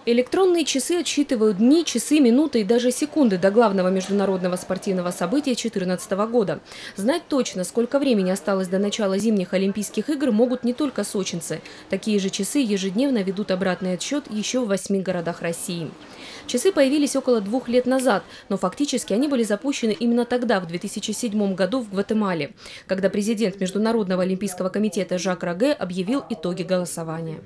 Электронные часы отсчитывают дни, часы, минуты и даже секунды до главного международного спортивного события 2014 года. Знать точно, сколько времени осталось до начала зимних Олимпийских игр, могут не только сочинцы. Такие же часы ежедневно ведут обратный отсчет еще в 8 городах России. Часы появились около 2 лет назад, но фактически они были запущены именно тогда, в 2007 году в Гватемале, когда президент Международного олимпийского комитета Жак Роге объявил итоги голосования.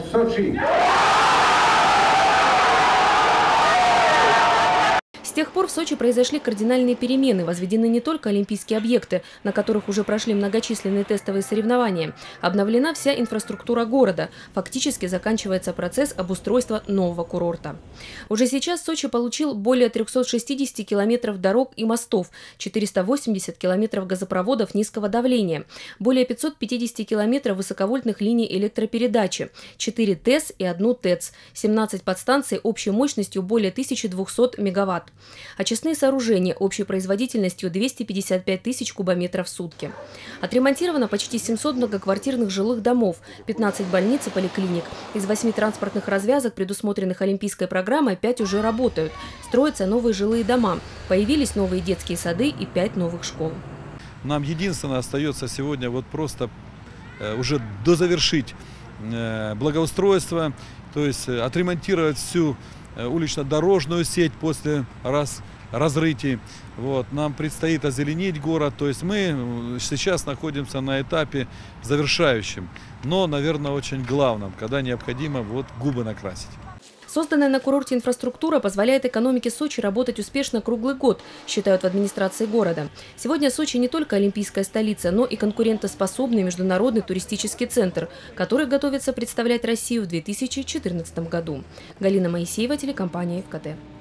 С тех пор в Сочи произошли кардинальные перемены. Возведены не только олимпийские объекты, на которых уже прошли многочисленные тестовые соревнования. Обновлена вся инфраструктура города. Фактически заканчивается процесс обустройства нового курорта. Уже сейчас Сочи получил более 360 километров дорог и мостов, 480 километров газопроводов низкого давления, более 550 километров высоковольтных линий электропередачи, 4 ТЭС и 1 ТЭЦ, 17 подстанций общей мощностью более 1200 мегаватт. Очистные сооружения общей производительностью 255 тысяч кубометров в сутки. Отремонтировано почти 700 многоквартирных жилых домов, 15 больниц и поликлиник. Из 8 транспортных развязок, предусмотренных Олимпийской программой, 5 уже работают. Строятся новые жилые дома. Появились новые детские сады и 5 новых школ. Нам единственное остается сегодня просто уже дозавершить благоустройство, то есть отремонтировать всю улично-дорожную сеть после разрытий. Нам предстоит озеленить город, то есть мы сейчас находимся на этапе завершающем, но, наверное, очень главном, когда необходимо губы накрасить. Созданная на курорте инфраструктура позволяет экономике Сочи работать успешно круглый год, считают в администрации города. Сегодня Сочи не только олимпийская столица, но и конкурентоспособный международный туристический центр, который готовится представлять Россию в 2014 году. Галина Моисеева, телекомпания ФКТ.